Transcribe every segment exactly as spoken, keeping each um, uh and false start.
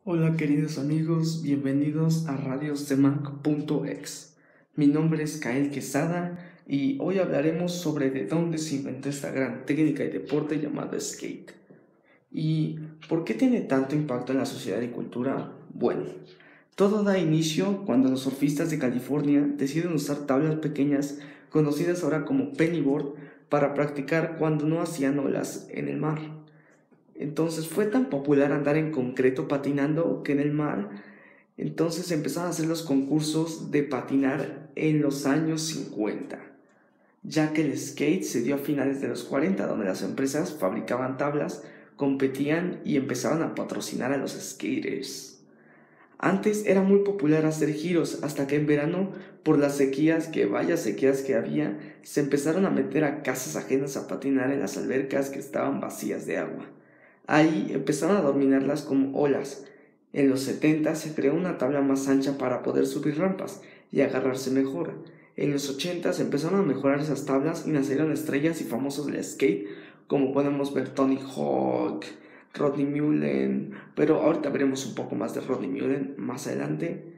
Hola queridos amigos, bienvenidos a radio cemac punto ex. Mi nombre es Kael Quesada y hoy hablaremos sobre de dónde se inventó esta gran técnica y deporte llamado skate. ¿Y por qué tiene tanto impacto en la sociedad y cultura? Bueno, todo da inicio cuando los surfistas de California deciden usar tablas pequeñas, conocidas ahora como pennyboard, para practicar cuando no hacían olas en el mar. Entonces fue tan popular andar en concreto patinando que en el mar, entonces empezaron a hacer los concursos de patinar en los años cincuenta, ya que el skate se dio a finales de los cuarenta, donde las empresas fabricaban tablas, competían y empezaban a patrocinar a los skaters. Antes era muy popular hacer giros, hasta que en verano, por las sequías, que vaya sequías que había, se empezaron a meter a casas ajenas a patinar en las albercas que estaban vacías de agua. Ahí empezaron a dominarlas como olas. En los setenta se creó una tabla más ancha para poder subir rampas y agarrarse mejor. En los ochenta se empezaron a mejorar esas tablas y nacieron estrellas y famosos del skate, como podemos ver Tony Hawk, Rodney Mullen, pero ahorita veremos un poco más de Rodney Mullen más adelante.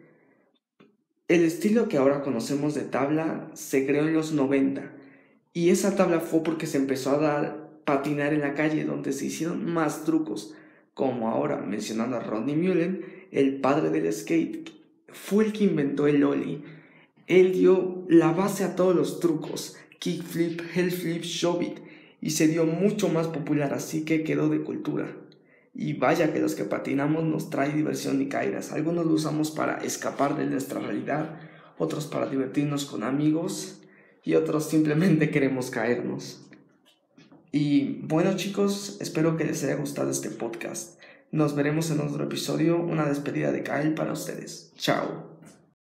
El estilo que ahora conocemos de tabla se creó en los noventa, y esa tabla fue porque se empezó a dar patinar en la calle, donde se hicieron más trucos, como ahora mencionando a Rodney Mullen, el padre del skate, fue el que inventó el ollie. Él dio la base a todos los trucos, kickflip, hellflip, shove-it, y se dio mucho más popular, así que quedó de cultura. Y vaya que los que patinamos nos trae diversión y caídas. Algunos lo usamos para escapar de nuestra realidad, otros para divertirnos con amigos y otros simplemente queremos caernos. Y bueno chicos, espero que les haya gustado este podcast. Nos veremos en otro episodio, una despedida de Kael para ustedes. Chao.